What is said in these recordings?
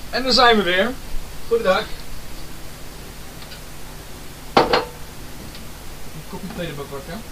En daar zijn we weer. Goedendag. Een kopje thee erbij pakken.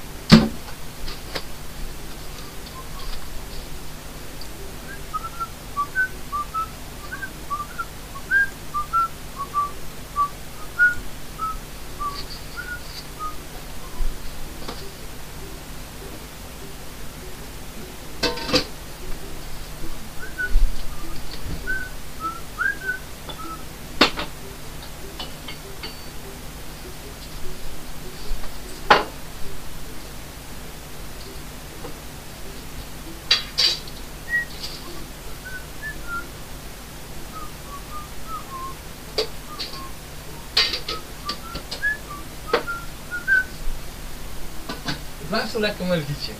Het blijft zo lekker melodietje.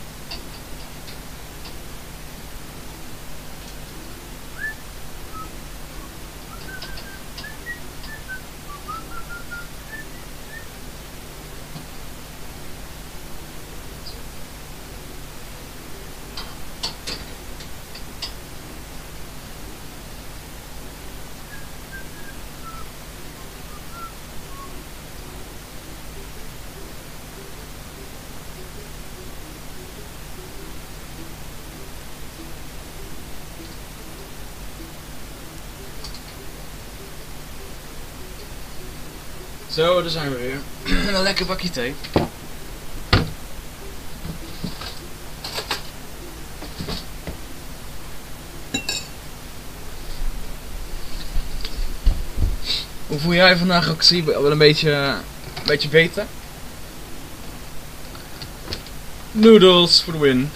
Zo, daar zijn we weer. Een lekker bakje thee. Hoe voel jij vandaag ook? Zie je wel een beetje beter? Noodles for the win.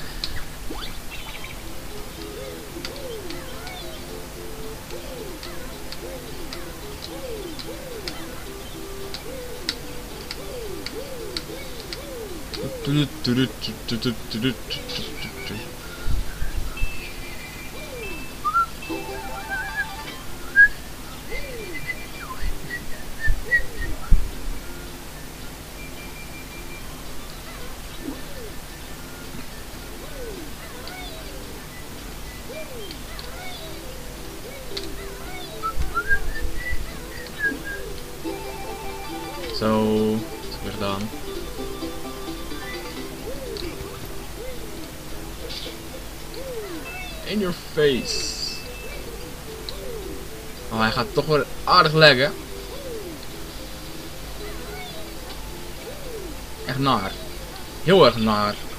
Zo, dat is weer gedaan. In your face. Oh, hij gaat toch wel aardig leggen. Echt naar. Heel erg naar.